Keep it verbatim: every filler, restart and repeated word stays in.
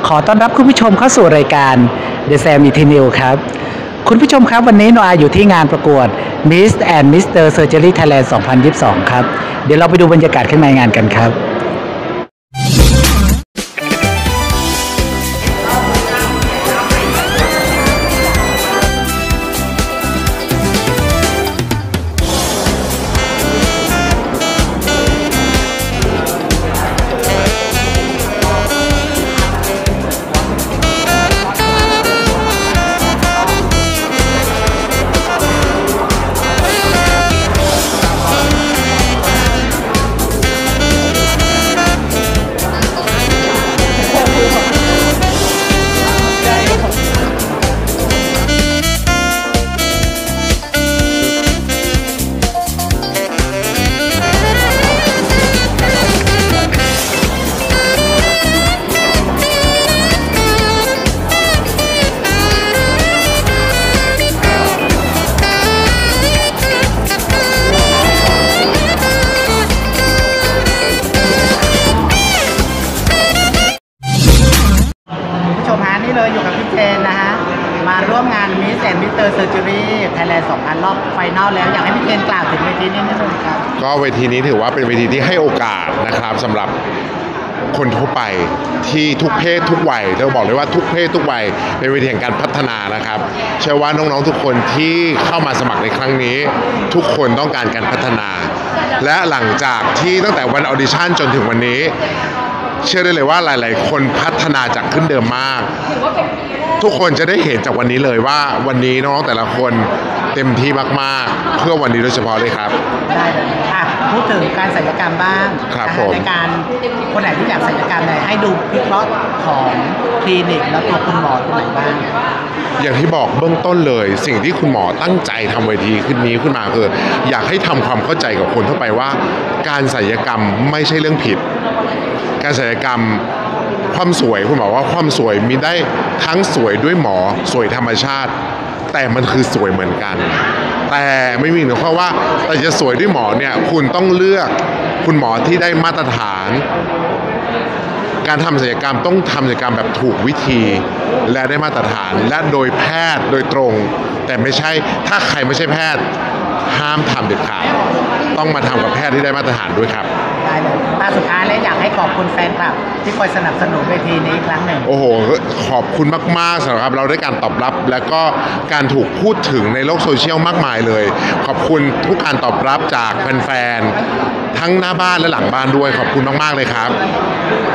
ขอต้อนรับคุณผู้ชมเข้าสู่รายการ The Sam Eternal ครับคุณผู้ชมครับวันนี้โนอาอยู่ที่งานประกวด Miss and มิสเตอร์ Surgery Thailand สองพันยี่สิบสองครับเดี๋ยวเราไปดูบรรยากาศข้างในงานกันครับนี่เลยอยู่กับพี่เจนนะฮะมาร่วมงาน Miss and มิสเตอร์ Surgery Thailand สองพันรอบไฟนอลแล้วอยากให้พี่เจนกล่าวถึงเวทีนี้นิดนึงครับก็เวทีนี้ถือว่าเป็นเวทีที่ให้โอกาสนะครับสำหรับคนทั่วไปที่ทุกเพศทุกวัยเราบอกเลยว่าทุกเพศทุกวัยเป็นเวทีแห่งการพัฒนานะครับเชื่อว่าน้องๆทุกคนที่เข้ามาสมัครในครั้งนี้ทุกคนต้องการการพัฒนา และหลังจากที่ตั้งแต่วันออดิชั่นจนถึงวันนี้เชื่อได้เลยว่าหลายๆคนพัฒนาจากขึ้นเดิมมากทุกคนจะได้เห็นจากวันนี้เลยว่าวันนี้น้องๆแต่ละคนเต็มที่มากๆเพื่อวันนี้โดยเฉพาะเลยครับได้เลยอ่ะพูดถึงการศัลยกรรมบ้างครับผมในการคนไหนที่อยากศัลยกรรมเนี่ยให้ดูวิเคราะห์ของคลินิกแล้วตัวคุณหมอคนไหนบ้างอย่างที่บอกเบื้องต้นเลยสิ่งที่คุณหมอตั้งใจทำเวทีขึ้นนี้ขึ้นมาคืออยากให้ทำความเข้าใจกับคนทั่วไปว่าการศัลยกรรมไม่ใช่เรื่องผิดการศัลยกรรมความสวยคุณหมอว่าความสวยมีได้ทั้งสวยด้วยหมอสวยธรรมชาติแต่มันคือสวยเหมือนกันแต่ไม่มีหนูเพราะว่าแต่จะสวยด้วยหมอเนี่ยคุณต้องเลือกคุณหมอที่ได้มาตรฐานการทำศัลยกรรมต้องทำศัลยกรรมแบบถูกวิธีและได้มาตรฐานและโดยแพทย์โดยตรงแต่ไม่ใช่ถ้าใครไม่ใช่แพทย์ห้ามทำเด็ดขาดต้องมาทำกับแพทย์ที่ได้มาตรฐานด้วยครับได้เลยตาสุดท้ายเลยอยากให้ขอบคุณแฟนคลับที่คอยสนับสนุนเวทีนี้อีกครั้งหนึ่งโอ้โหขอบคุณมากๆสำหรับเราได้การตอบรับและก็การถูกพูดถึงในโลกโซเชียลมากมายเลยขอบคุณทุกการตอบรับจากแฟนๆทั้งหน้าบ้านและหลังบ้านด้วยขอบคุณมากๆเลยครับ